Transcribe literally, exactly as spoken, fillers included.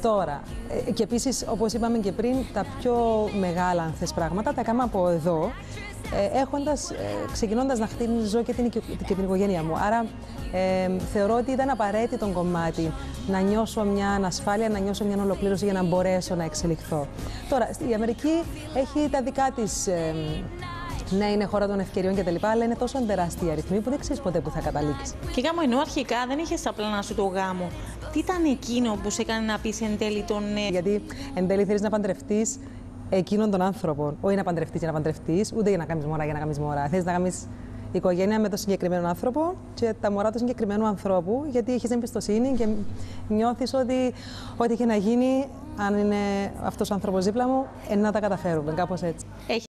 Τώρα, ε, και επίσης, όπως είπαμε και πριν, τα πιο μεγάλα αν θες πράγματα τα έκανα από εδώ, ε, έχοντας, ε, ξεκινώντας να χτίζω και την, και την οικογένεια μου. Άρα, ε, θεωρώ ότι ήταν απαραίτητο κομμάτι να νιώσω μια ανασφάλεια, να νιώσω μια ολοκλήρωση για να μπορέσω να εξελιχθώ. Τώρα, η Αμερική έχει τα δικά της. Ε, Ναι, είναι χώρα των ευκαιριών κτλ. Αλλά είναι τόσο τεράστια αριθμοί που δεν ξέρει ποτέ που θα καταλήξει. Και γάμο, ενώ αρχικά δεν είχε στα πλάνα σου το γάμο, τι ήταν εκείνο που σε έκανε να πει εν τέλει τον ναι? Γιατί εν τέλει θέλει να παντρευτεί εκείνον τον άνθρωπο. Όχι να παντρευτεί για να παντρευτεί, ούτε για να κάνει μωρά για να κάνει μωρά. Θέλει να κάνει οικογένεια με τον συγκεκριμένο άνθρωπο και τα μωρά του συγκεκριμένου ανθρώπου, γιατί έχει εμπιστοσύνη και νιώθει ότι ό,τι και να γίνει, αν είναι αυτό ο άνθρωπο δίπλα μου, ε, να τα καταφέρουμε. Κάπως έτσι. Έχει